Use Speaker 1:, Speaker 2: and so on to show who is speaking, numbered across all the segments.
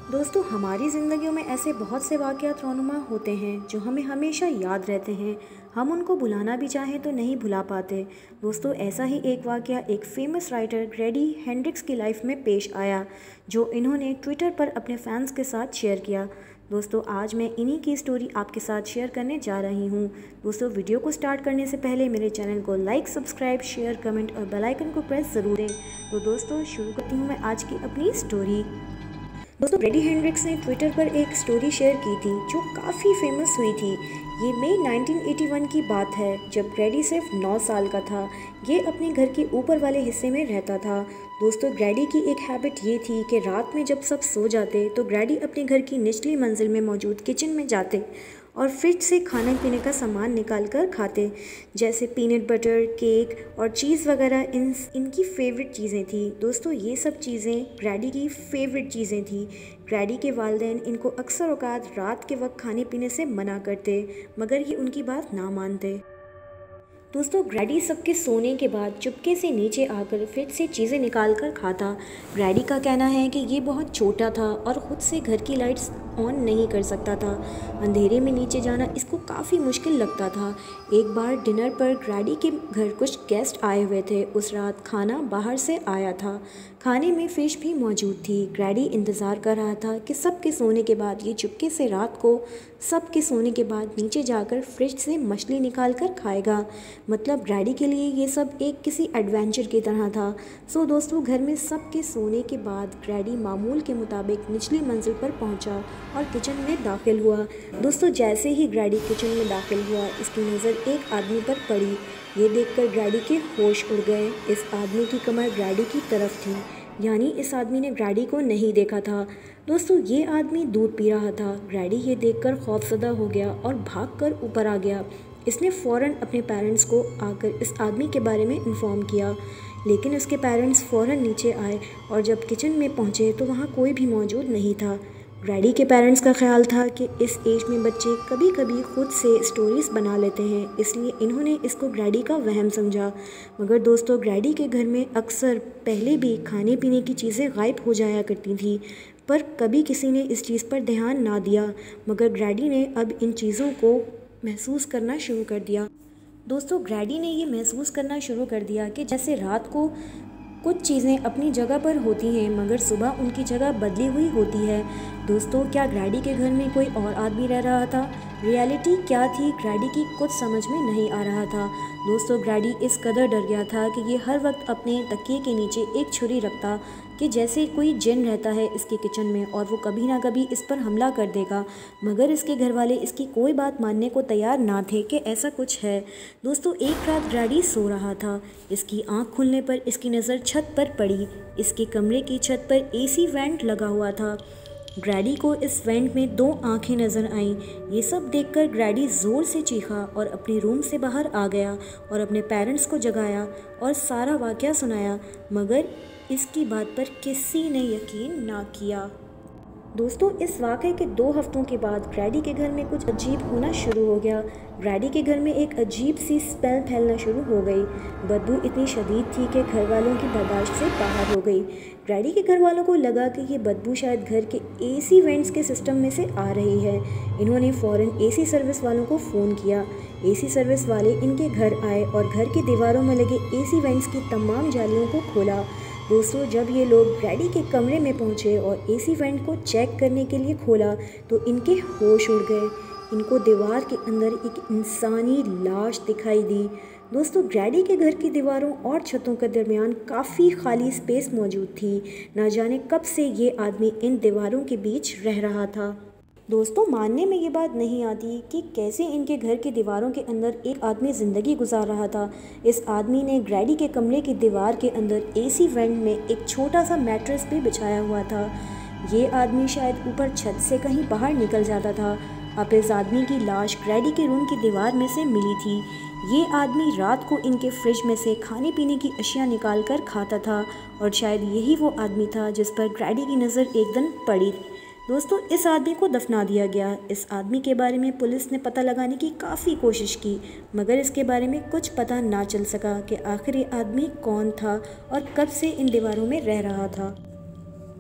Speaker 1: दोस्तों, हमारी ज़िंदगियों में ऐसे बहुत से वाक़यात रौनुमा होते हैं जो हमें हमेशा याद रहते हैं। हम उनको भुलाना भी चाहें तो नहीं भुला पाते। दोस्तों, ऐसा ही एक वाक़या एक फ़ेमस राइटर ग्रेडी हेंड्रिक्स की लाइफ में पेश आया, जो इन्होंने ट्विटर पर अपने फैंस के साथ शेयर किया। दोस्तों, आज मैं इन्हीं की स्टोरी आपके साथ शेयर करने जा रही हूँ। दोस्तों, वीडियो को स्टार्ट करने से पहले मेरे चैनल को लाइक, सब्सक्राइब, शेयर, कमेंट और बेल आइकन को प्रेस ज़रूर दें। तो दोस्तों, शुरू करती हूँ मैं आज की अपनी स्टोरी। दोस्तों, ग्रेडी हेंड्रिक्स ने ट्विटर पर एक स्टोरी शेयर की थी जो काफ़ी फेमस हुई थी। ये मई 1981 की बात है, जब ग्रेडी सिर्फ 9 साल का था। ये अपने घर के ऊपर वाले हिस्से में रहता था। दोस्तों, ग्रेडी की एक हैबिट ये थी कि रात में जब सब सो जाते तो ग्रेडी अपने घर की निचली मंजिल में मौजूद किचन में जाते और फ्रिज से खाने पीने का सामान निकाल कर खाते, जैसे पीनट बटर, केक और चीज़ वगैरह। इनकी फेवरेट चीज़ें थी। दोस्तों, ये सब चीज़ें ग्रेडी की फेवरेट चीज़ें थी। ग्रेडी के वालिदैन इनको अक्सर औकात रात के वक्त खाने पीने से मना करते, मगर ये उनकी बात ना मानते। दोस्तों, ग्रेडी सबके सोने के बाद चुपके से नीचे आकर फ्रिज से चीज़ें निकाल कर खाता। ग्रेडी का कहना है कि ये बहुत छोटा था और ख़ुद से घर की लाइट्स ऑन नहीं कर सकता था। अंधेरे में नीचे जाना इसको काफ़ी मुश्किल लगता था। एक बार डिनर पर ग्रेडी के घर कुछ गेस्ट आए हुए थे। उस रात खाना बाहर से आया था। खाने में फ़िश भी मौजूद थी। ग्रेडी इंतज़ार कर रहा था कि सबके सोने के बाद ये चुपके से रात को सबके सोने के बाद नीचे जाकर फ्रिज से मछली निकाल कर खाएगा। मतलब ग्रेडी के लिए ये सब एक किसी एडवेंचर की तरह था। दोस्तों, घर में सबके सोने के बाद ग्रेडी मामूल के मुताबिक निचली मंजिल पर पहुंचा और किचन में दाखिल हुआ। दोस्तों, जैसे ही ग्रेडी किचन में दाखिल हुआ, इसकी नज़र एक आदमी पर पड़ी। ये देखकर ग्रेडी के होश उड़ गए। इस आदमी की कमर ग्रेडी की तरफ थी, यानी इस आदमी ने ग्रेडी को नहीं देखा था। दोस्तों, ये आदमी दूध पी रहा था। ग्रेडी ये देखकर खौफजदा हो गया और भागकर ऊपर आ गया। इसने फ़ौरन अपने पेरेंट्स को आकर इस आदमी के बारे में इन्फॉर्म किया, लेकिन उसके पेरेंट्स फ़ौरन नीचे आए और जब किचन में पहुंचे तो वहां कोई भी मौजूद नहीं था। ग्रेडी के पेरेंट्स का ख्याल था कि इस एज में बच्चे कभी कभी खुद से स्टोरीज़ बना लेते हैं, इसलिए इन्होंने इसको ग्रेडी का वहम समझा। मगर दोस्तों, ग्रेडी के घर में अक्सर पहले भी खाने पीने की चीज़ें गायब हो जाया करती थी, पर कभी किसी ने इस चीज़ पर ध्यान ना दिया। मगर ग्रेडी ने अब इन चीज़ों को महसूस करना शुरू कर दिया। दोस्तों, ग्रेडी ने ये महसूस करना शुरू कर दिया कि जैसे रात को कुछ चीज़ें अपनी जगह पर होती हैं, मगर सुबह उनकी जगह बदली हुई होती है। दोस्तों, क्या ग्रेडी के घर में कोई और आदमी रह रहा था? रियलिटी क्या थी ग्रेडी की कुछ समझ में नहीं आ रहा था। दोस्तों, ग्रेडी इस कदर डर गया था कि ये हर वक्त अपने तकिए के नीचे एक छुरी रखता कि जैसे कोई जिन रहता है इसके किचन में और वो कभी ना कभी इस पर हमला कर देगा। मगर इसके घर वाले इसकी कोई बात मानने को तैयार ना थे कि ऐसा कुछ है। दोस्तों, एक रात ग्रेडी सो रहा था। इसकी आंख खुलने पर इसकी नज़र छत पर पड़ी। इसके कमरे की छत पर एसी वेंट लगा हुआ था। ग्रेडी को इस वेंट में 2 आंखें नज़र आईं। ये सब देखकर ग्रेडी ज़ोर से चीखा और अपने रूम से बाहर आ गया और अपने पेरेंट्स को जगाया और सारा वाक़या सुनाया, मगर इसकी बात पर किसी ने यकीन ना किया। दोस्तों, इस वाक़े के 2 हफ्तों के बाद ग्रेडी के घर में कुछ अजीब होना शुरू हो गया। ग्रेडी के घर में एक अजीब सी स्मेल फैलना शुरू हो गई। बदबू इतनी शदीद थी कि घर वालों की बर्दाश्त से बाहर हो गई। ग्रेडी के घर वालों को लगा कि ये बदबू शायद घर के एसी वेंट्स के सिस्टम में से आ रही है। इन्होंने फ़ौरन एसी सर्विस वालों को फ़ोन किया। एसी सर्विस वाले इनके घर आए और घर की दीवारों में लगे एसी वेंट्स की तमाम जालियों को खोला। दोस्तों, जब ये लोग ग्रेडी के कमरे में पहुंचे और एसी वेंट को चेक करने के लिए खोला तो इनके होश उड़ गए। इनको दीवार के अंदर एक इंसानी लाश दिखाई दी। दोस्तों, ग्रेडी के घर की दीवारों और छतों के दरमियान काफ़ी खाली स्पेस मौजूद थी। ना जाने कब से ये आदमी इन दीवारों के बीच रह रहा था। दोस्तों, मानने में ये बात नहीं आती कि कैसे इनके घर की दीवारों के अंदर एक आदमी ज़िंदगी गुजार रहा था। इस आदमी ने ग्रेडी के कमरे की दीवार के अंदर एसी वेंट में एक छोटा सा मैट्रेस भी बिछाया हुआ था। ये आदमी शायद ऊपर छत से कहीं बाहर निकल जाता था। अब इस आदमी की लाश ग्रेडी के रूम की दीवार में से मिली थी। ये आदमी रात को इनके फ्रिज में से खाने पीने की अशिया निकाल कर खाता था और शायद यही वो आदमी था जिस पर ग्रेडी की नज़र एकदम पड़ी। दोस्तों, इस आदमी को दफना दिया गया। इस आदमी के बारे में पुलिस ने पता लगाने की काफ़ी कोशिश की, मगर इसके बारे में कुछ पता ना चल सका कि आखिर ये आदमी कौन था और कब से इन दीवारों में रह रहा था।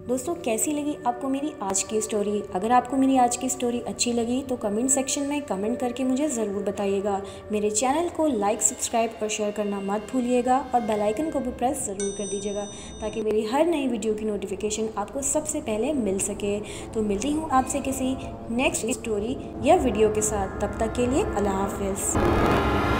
Speaker 1: दोस्तों कैसी लगी आपको मेरी आज की स्टोरी? अगर आपको मेरी आज की स्टोरी अच्छी लगी तो कमेंट सेक्शन में कमेंट करके मुझे ज़रूर बताइएगा। मेरे चैनल को लाइक, सब्सक्राइब और शेयर करना मत भूलिएगा और बेल आइकन को भी प्रेस ज़रूर कर दीजिएगा ताकि मेरी हर नई वीडियो की नोटिफिकेशन आपको सबसे पहले मिल सके। तो मिलती हूँ आपसे किसी नेक्स्ट स्टोरी या वीडियो के साथ। तब तक के लिए अल्लाह हाफ़िज़।